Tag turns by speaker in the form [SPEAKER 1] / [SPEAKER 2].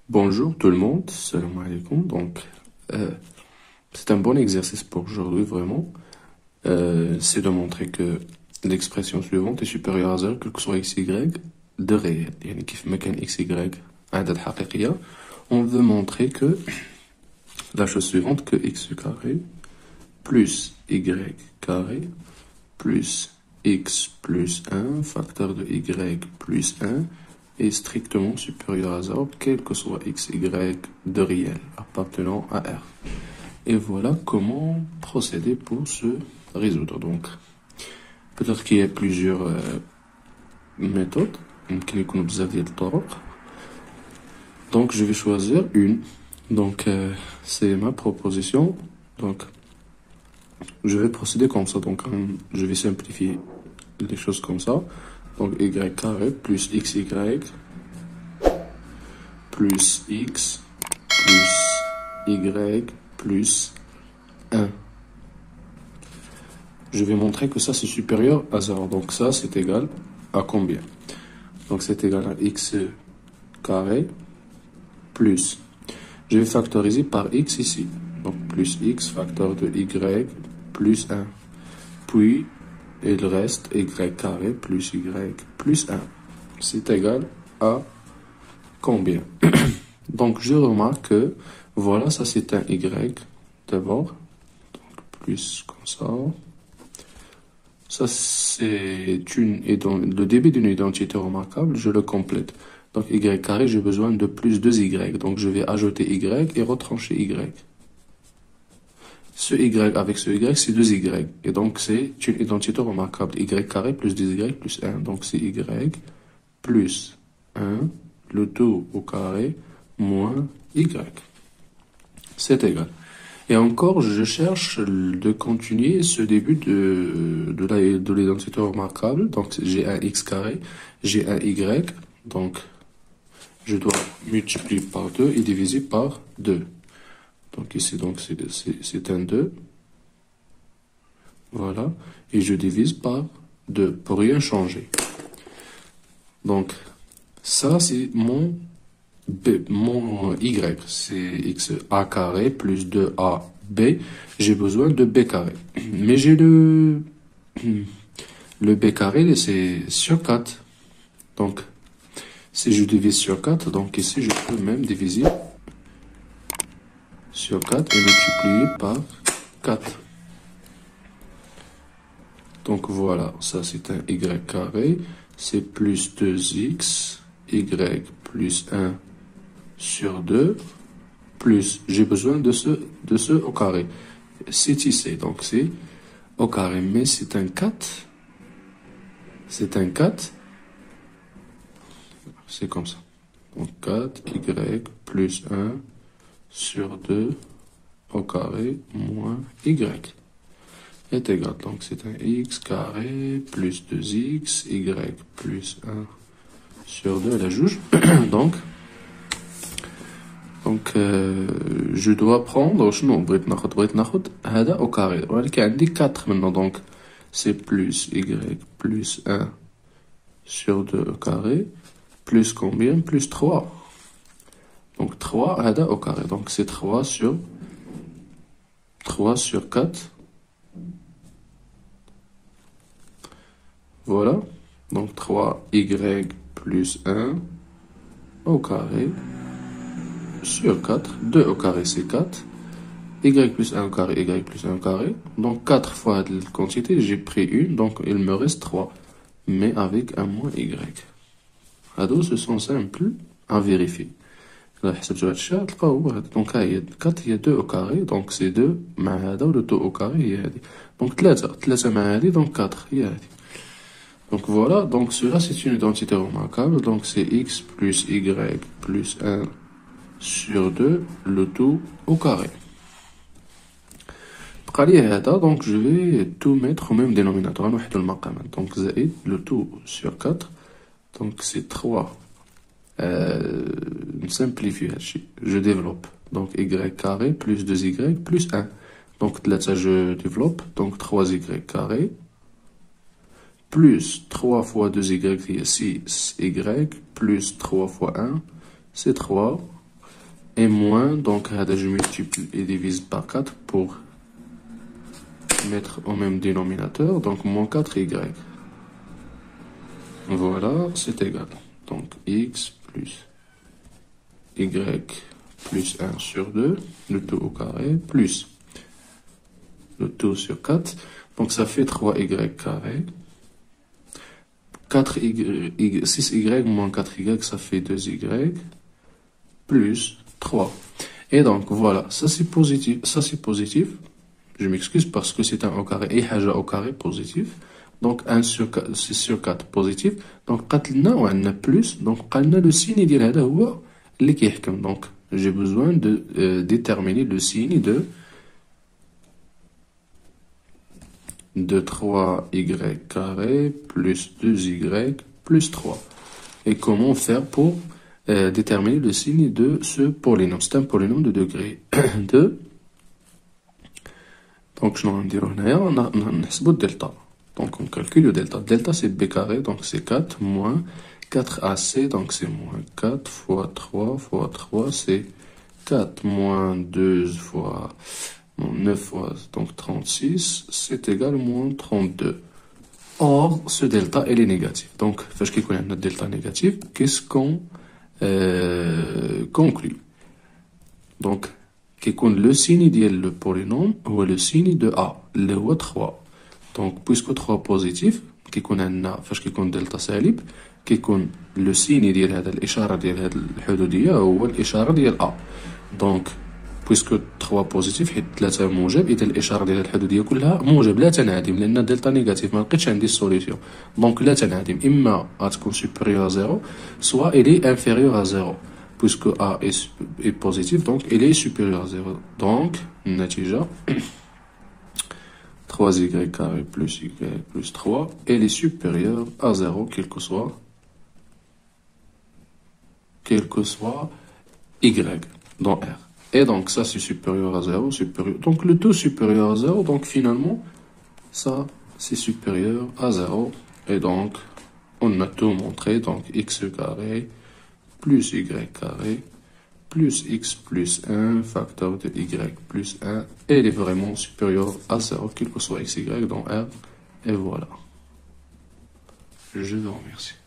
[SPEAKER 1] Bonjour tout le monde, salam alaikum. Euh, c'est un bon exercice pour aujourd'hui, vraiment. C'est de montrer que l'expression suivante est supérieure à 0, quel que soit x, y, de réel. يعني كيف ما كان x, y عدد حقيقية, on veut montrer que la chose suivante, que x carré plus y carré plus x plus 1, facteur de y plus 1, est strictement supérieur à 0, quel que soit x, y de réel appartenant à R. Et voilà comment procéder pour se résoudre. Donc, peut-être qu'il y a plusieurs méthodes. Donc, je vais choisir une. Donc, c'est ma proposition. Donc, je vais procéder comme ça. Donc, je vais simplifier les choses comme ça. Donc, y carré plus xy plus x plus y plus 1. Je vais montrer que ça c'est supérieur à 0. Donc ça c'est égal à combien? Donc c'est égal à x carré plus. Je vais factoriser par x ici. Donc plus x facteur de y plus 1. Puis il reste y carré plus y plus 1. C'est égal à combien? Donc je remarque que voilà, ça c'est un y d'abord. Donc plus comme ça. Ça c'est le début d'une identité remarquable, je le complète. Donc y carré, j'ai besoin de plus 2y. Donc je vais ajouter y et retrancher y. Ce y avec ce y, c'est 2y. Et donc c'est une identité remarquable. Y carré plus 2y plus 1. Donc c'est y plus 1, le tout au carré, moins y. C'est égal. Et encore, je cherche de continuer ce début de l'identité remarquable. Donc j'ai un x carré, j'ai un y. Donc je dois multiplier par 2 et diviser par 2. Donc ici, c'est un 2. Voilà. Et je divise par 2 pour rien changer. Donc ça, c'est mon y, c'est x a carré plus 2ab. J'ai besoin de b carré. Mais j'ai le b carré, c'est sur 4. Donc, si je divise sur 4, donc ici, je peux même diviser sur 4 et multiplier par 4. Donc voilà, ça c'est un y carré. C'est plus 2x, y plus 1 sur 2, plus, j'ai besoin de ce au carré. C'est ici, donc c'est au carré, mais c'est un 4. C'est un 4. C'est comme ça. Donc 4, y plus 1 sur 2 au carré moins y est égal. Donc c'est un x carré plus 2x, y plus 1 sur 2, la juge. Donc, je dois prendre, بغيت ناخد هذا au carré. ولكن عندي 4 maintenant, donc c'est plus y plus 1 sur 2 au carré, plus combien? Plus 3. Donc 3 هذا au carré. Donc c'est 3 sur 4. Voilà. Donc 3y plus 1 au carré sur 4. 2 au carré, c'est 4. Y plus 1 au carré, y plus 1 au carré. Donc 4 fois la quantité, j'ai pris une, donc il me reste 3. Mais avec un moins y. هادو ce sont simples à vérifier. Donc il y a 4, il y a 2 au carré, donc c'est 2 مع هذا و le 2 au carré هي هذه. Donc 3 مع هذه, donc 4 هي هذه. Donc voilà, donc cela c'est une identité remarquable, donc c'est x plus y plus 1 sur 2, le tout au carré. Donc je vais tout mettre au même dénominateur, donc زائد le tout sur 4, donc c'est 3. Simplifie, je développe, donc y carré plus 2y plus 1. Donc là ça je développe, donc 3y carré plus 3 fois 2y qui est 6y plus 3 fois 1 c'est 3 et moins, donc je multiplie et divise par 4 pour mettre au même dénominateur, donc moins 4y. Voilà, c'est égal. Donc x plus y plus 1 sur 2, le tout au carré, plus le tout sur 4. Donc ça fait 3y carré. 6y moins 4y, ça fait 2y, plus 3. Et donc voilà, ça c'est positif, ça c'est positif. Je m'excuse parce que c'est un au carré et haja au carré positif. Donc 1 sur 4, 6 sur 4 positif. Donc قاتلنا وعندنا plus. Donc قالنا le signe ديال هذا هو اللي كيحكم. Donc j'ai besoin de déterminer le signe de 3y carré plus 2y plus 3. Et comment faire pour déterminer le signe de ce polynôme? C'est un polynôme de degré 2. Donc je vais dire on a delta. Donc on calcule le delta. Delta c'est b carré, donc c'est 4 moins 4ac, donc c'est moins 4 fois 3 fois 3, c'est 4 moins 2 fois 9 fois, donc 36, c'est égal à moins 32. Or, ce delta, il est négatif. Donc, parce qu'il y a notre delta négatif, qu'est-ce qu'on conclut? Donc, le signe de le polynôme ou le signe de A, le 3. Donc, puisque 3 positif, parce qu'il y a delta salib, le signe de l'ishara de l'hududiyya ou l'ishara de A. Donc, puisque 3 positif حيت 3 موجب اذا الاشاره ديال الحدوديه كلها موجب لا تنعدم لان دلتا نيجاتيف ما لقيتش عندي السوليسيون دونك لا تنعدم اما غتكون supérieur à 0 soit elle est inférieure à 0 puisque A est positif donc elle est supérieure à 0 donc النتيجه 3y carré plus y plus 3 elle est supérieure à 0 quel que soit y dans R. Et donc, ça, c'est supérieur à 0, supérieur. Donc, le tout supérieur à 0, donc finalement, ça, c'est supérieur à 0. Et donc, on a tout montré. Donc, x carré plus y carré plus x plus 1, facteur de y plus 1. Et il est vraiment supérieur à 0, quel que soit x, y dans R. Et voilà. Je vous remercie.